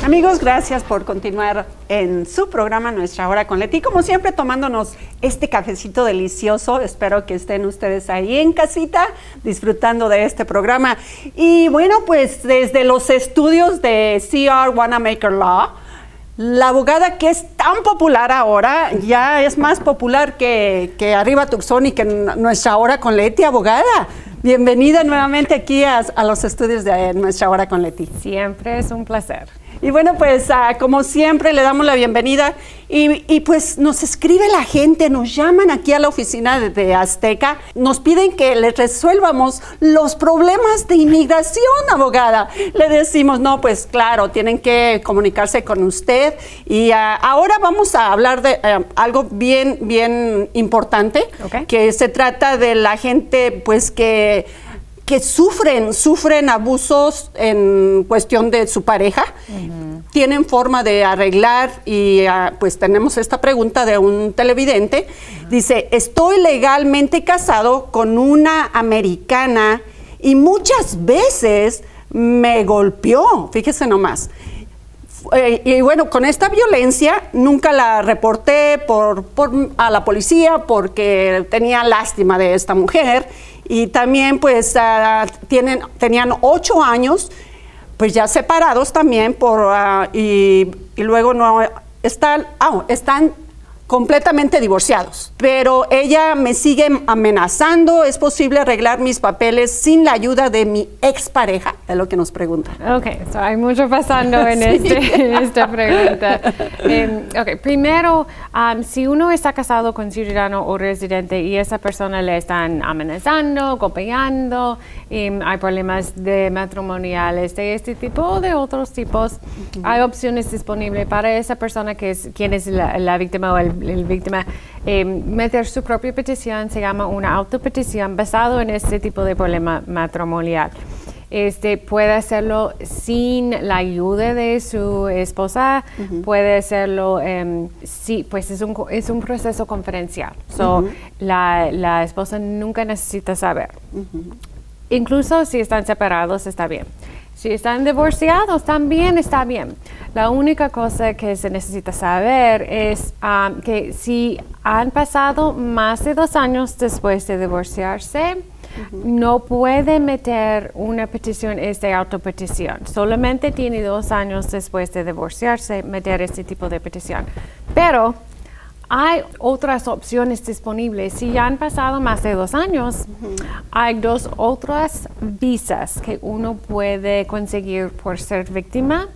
Amigos, gracias por continuar en su programa Nuestra Hora con Leti. Como siempre, tomándonos este cafecito delicioso. Espero que estén ustedes ahí en casita disfrutando de este programa. Y bueno, pues desde los estudios de CR Wanamaker Law, la abogada que es tan popular ahora, ya es más popular que Arriba Tucson y que Nuestra Hora con Leti, abogada. Bienvenida nuevamente aquí a los estudios de Nuestra Hora con Leti. Siempre es un placer. Y bueno, pues como siempre le damos la bienvenida y pues nos escribe la gente, nos llaman aquí a la oficina de Azteca, nos piden que les resuelvamos los problemas de inmigración, abogada. Le decimos, no, pues claro, tienen que comunicarse con usted y ahora vamos a hablar de algo bien importante, que se trata de la gente pues que sufren abusos en cuestión de su pareja, tienen forma de arreglar y pues tenemos esta pregunta de un televidente. Dice, estoy legalmente casado con una americana y muchas veces me golpeó, fíjese nomás. Y bueno, con esta violencia nunca la reporté a la policía porque tenía lástima de esta mujer. Y también pues tenían 8 años, pues ya separados también y luego no están completamente divorciados. Pero ella me sigue amenazando. ¿Es posible arreglar mis papeles sin la ayuda de mi expareja? Es lo que nos pregunta. Ok, so hay mucho pasando en esta pregunta. Primero, si uno está casado con ciudadano o residente y esa persona le están amenazando, golpeando, hay problemas matrimoniales de este tipo o de otros tipos, hay opciones disponibles para esa persona quien es la víctima o el víctima, meter su propia petición. Se llama una autopetición basado en este tipo de problema matrimonial. Puede hacerlo sin la ayuda de su esposa, puede hacerlo, sí, pues es un proceso confidencial. La esposa nunca necesita saber. Incluso si están separados, está bien. Si están divorciados, también está bien. La única cosa que se necesita saber es que si han pasado más de 2 años después de divorciarse, no puede meter una petición de autopetición. Solamente tiene 2 años después de divorciarse meter este tipo de petición. Pero hay otras opciones disponibles. Si ya han pasado más de 2 años, hay 2 otras visas que uno puede conseguir por ser víctima.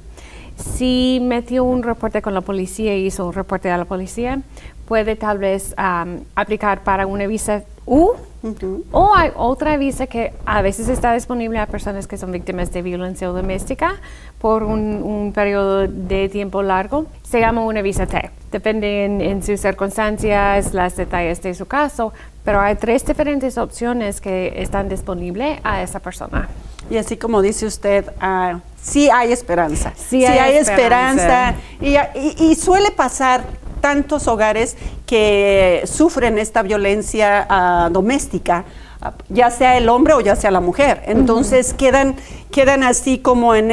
Si metió un reporte con la policía y hizo un reporte a la policía, puede tal vez aplicar para una visa U, o hay otra visa que a veces está disponible a personas que son víctimas de violencia doméstica por un periodo de tiempo largo. Se llama una visa T. Depende en sus circunstancias, los detalles de su caso, pero hay 3 diferentes opciones que están disponibles a esa persona. Y así como dice usted, sí hay esperanza. Sí hay esperanza. Y suele pasar tantos hogares que sufren esta violencia doméstica, ya sea el hombre o ya sea la mujer. Entonces quedan así como en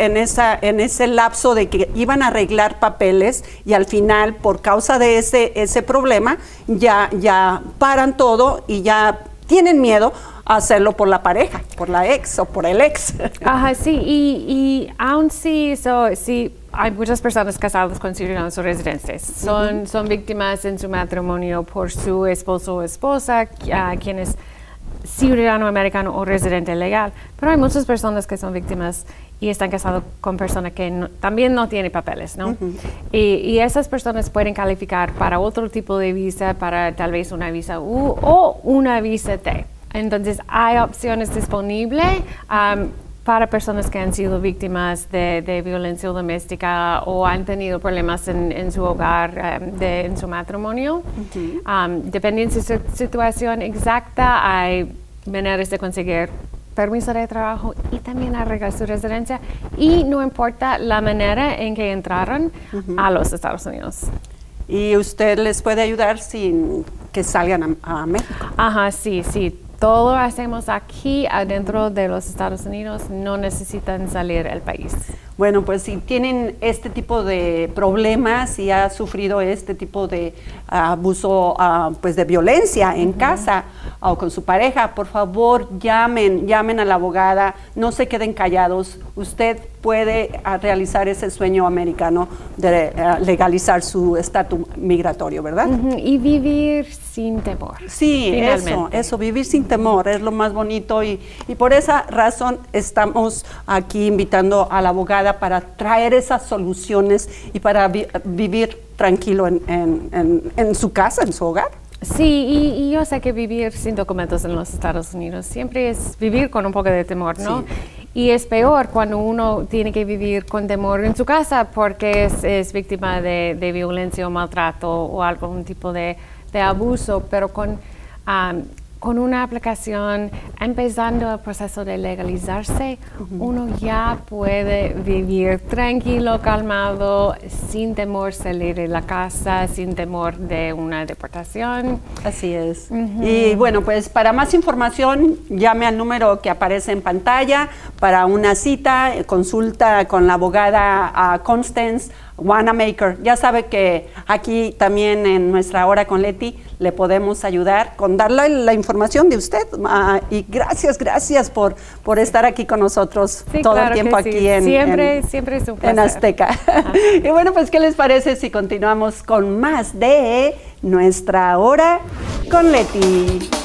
ese lapso de que iban a arreglar papeles y al final, por causa de ese problema, ya paran todo y ya tienen miedo a hacerlo por la pareja, por la ex o por el ex. Ajá, sí, y aún sí, hay muchas personas casadas con ciudadanos o residentes. Son víctimas en su matrimonio por su esposo o esposa, quien es ciudadano americano o residente legal. Pero hay muchas personas que son víctimas y están casados con personas que también no tienen papeles, ¿no? Y esas personas pueden calificar para otro tipo de visa, para tal vez una visa U o una visa T. Entonces, hay opciones disponibles para personas que han sido víctimas de violencia doméstica o han tenido problemas en su hogar, en su matrimonio. Dependiendo de su situación exacta, hay maneras de conseguir permiso de trabajo y también arreglar su residencia, y no importa la manera en que entraron a los Estados Unidos. ¿Y usted les puede ayudar sin que salgan a México? Ajá, sí. Todo lo hacemos aquí adentro de los Estados Unidos, no necesitan salir del país. Bueno, pues si tienen este tipo de problemas, si ha sufrido este tipo de abuso, pues de violencia en casa o con su pareja, por favor llamen a la abogada, no se queden callados. Usted puede realizar ese sueño americano de legalizar su estatus migratorio, ¿verdad? Y vivir sin temor. Sí, eso, vivir sin temor es lo más bonito y por esa razón estamos aquí invitando a la abogada para traer esas soluciones y para vivir tranquilo en su casa, en su hogar. Sí, y yo sé que vivir sin documentos en los Estados Unidos siempre es vivir con un poco de temor, ¿no? Sí. Y es peor cuando uno tiene que vivir con temor en su casa porque es víctima de violencia o maltrato o algún tipo de abuso, pero con una aplicación, empezando el proceso de legalizarse, uno ya puede vivir tranquilo, calmado, sin temor salir de la casa, sin temor de una deportación. Así es. Y bueno, pues para más información, llame al número que aparece en pantalla para una cita, consulta con la abogada Constance Wanamaker. Ya sabe que aquí también en nuestra hora con Leti le podemos ayudar con darle la información de usted. Y gracias por estar aquí con nosotros todo el tiempo aquí siempre es un placer. En Azteca. Y bueno, pues ¿qué les parece si continuamos con más de nuestra hora con Leti?